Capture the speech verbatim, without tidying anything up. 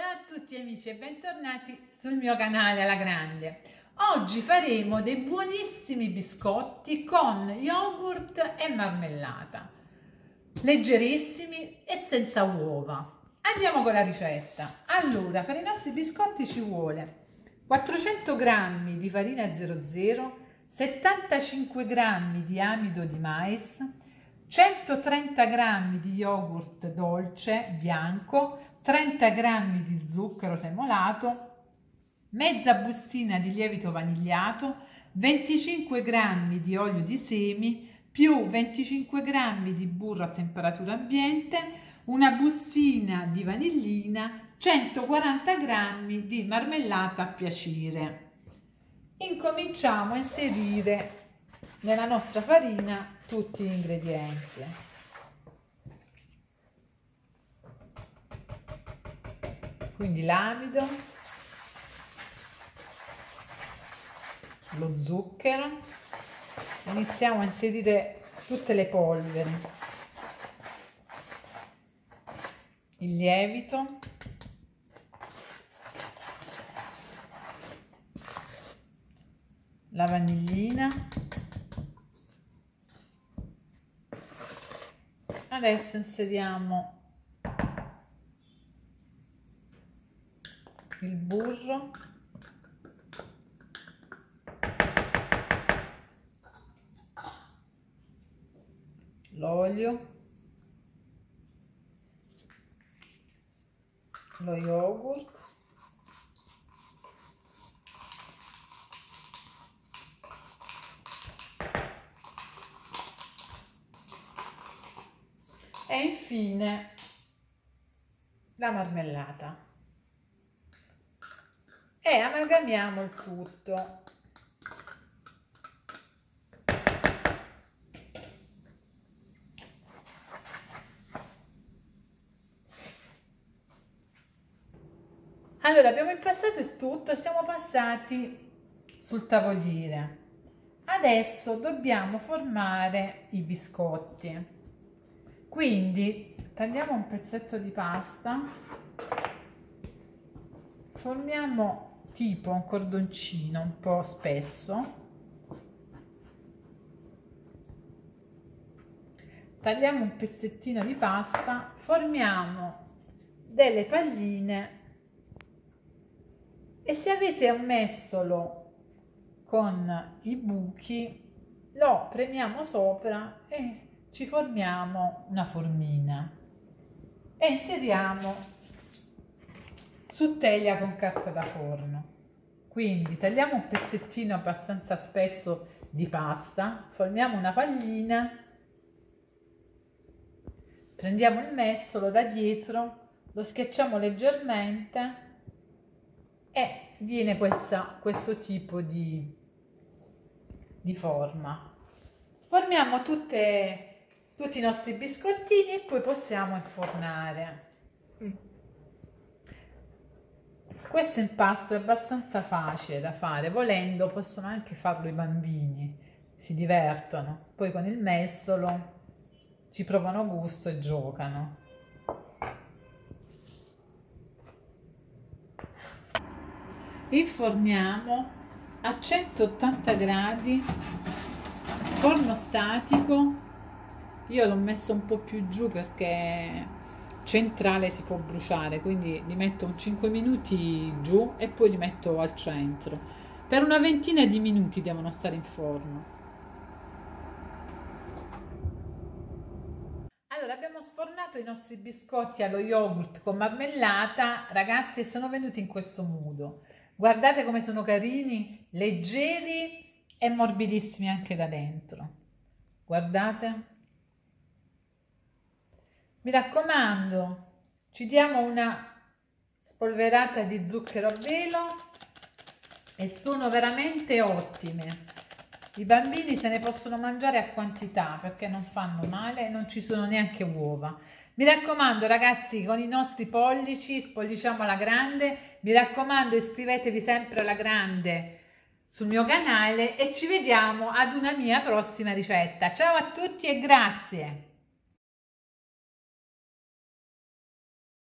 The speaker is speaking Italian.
Ciao a tutti amici e bentornati sul mio canale alla grande. Oggi faremo dei buonissimi biscotti con yogurt e marmellata, leggerissimi e senza uova. Andiamo con la ricetta. Allora, per i nostri biscotti ci vuole quattrocento grammi di farina zero zero, settantacinque grammi di amido di mais, centotrenta grammi di yogurt dolce bianco, trenta grammi di zucchero semolato, mezza bustina di lievito vanigliato, venticinque grammi di olio di semi, più venticinque grammi di burro a temperatura ambiente, una bustina di vanillina, centoquaranta grammi di marmellata a piacere. Incominciamo a inserire nella nostra farina tutti gli ingredienti. Quindi l'amido, lo zucchero, iniziamo a inserire tutte le polveri, il lievito, la vanillina. Adesso inseriamo il burro, l'olio, lo yogurt, e infine la marmellata. E amalgamiamo il tutto. Allora, abbiamo impastato il tutto e siamo passati sul tavoliere. Adesso dobbiamo formare i biscotti. Quindi tagliamo un pezzetto di pasta, formiamo tipo un cordoncino un po' spesso, tagliamo un pezzettino di pasta, formiamo delle palline e se avete un mestolo con i buchi lo premiamo sopra e ci formiamo una formina e inseriamo su teglia con carta da forno. Quindi tagliamo un pezzettino abbastanza spesso di pasta, formiamo una pallina, prendiamo il mestolo da dietro, lo schiacciamo leggermente e viene questa, questo tipo di, di forma. Formiamo tutte, tutti i nostri biscottini e poi possiamo infornare. Questo impasto è abbastanza facile da fare, volendo possono anche farlo i bambini, si divertono, poi con il mestolo ci provano gusto e giocano. Inforniamo a centottanta gradi, forno statico, io l'ho messo un po' più giù perché centrale si può bruciare, quindi li metto un cinque minuti giù e poi li metto al centro. Per una ventina di minuti devono stare in forno. Allora, abbiamo sfornato i nostri biscotti allo yogurt con marmellata, ragazzi, e sono venuti in questo modo. Guardate come sono carini, leggeri e morbidissimi anche da dentro. Guardate. Mi raccomando, ci diamo una spolverata di zucchero a velo e sono veramente ottime. I bambini se ne possono mangiare a quantità perché non fanno male e non ci sono neanche uova. Mi raccomando ragazzi, con i nostri pollici spolliciamo alla grande. Mi raccomando, iscrivetevi sempre alla grande sul mio canale e ci vediamo ad una mia prossima ricetta. Ciao a tutti e grazie!